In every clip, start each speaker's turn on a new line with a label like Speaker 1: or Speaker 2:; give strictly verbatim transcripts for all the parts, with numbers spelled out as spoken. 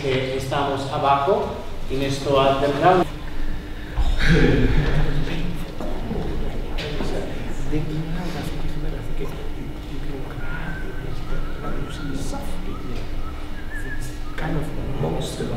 Speaker 1: que estamos abajo en esto underground.
Speaker 2: Kind of most of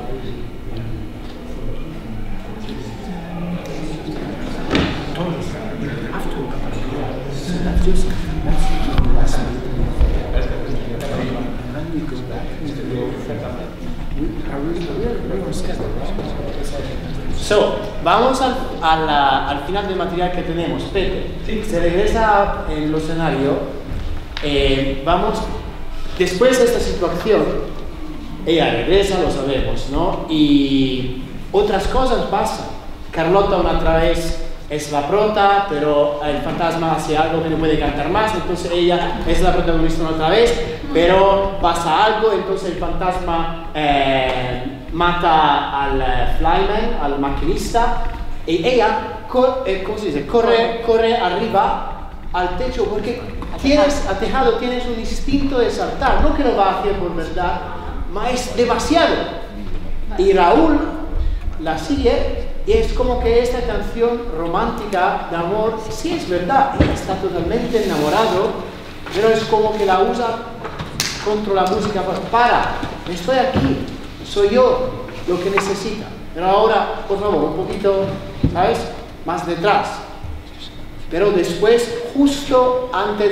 Speaker 1: So, vamos al, a la, al final del material que tenemos. Pepe, sí. Se regresa en el escenario. Eh, vamos, después de esta situación, ella regresa, lo sabemos, ¿no? Y otras cosas pasan. Carlota una otra vez es la prota, pero el fantasma hace algo que no puede cantar más, entonces ella es la protagonista una otra vez, pero pasa algo, entonces el fantasma eh, mata al eh, flyman, al maquinista, y ella, co eh, ¿cómo se dice? Corre, corre arriba al techo, porque tienes, al tejado tienes un instinto de saltar, no que lo va a hacer por verdad, pero es demasiado. Y Raúl la sigue. Y es como que esta canción romántica de amor, sí es verdad, ella está totalmente enamorado, pero es como que la usa contra la música. Para, estoy aquí, soy yo lo que necesita. Pero ahora, por favor, un poquito, ¿sabes? Más detrás. Pero después, justo antes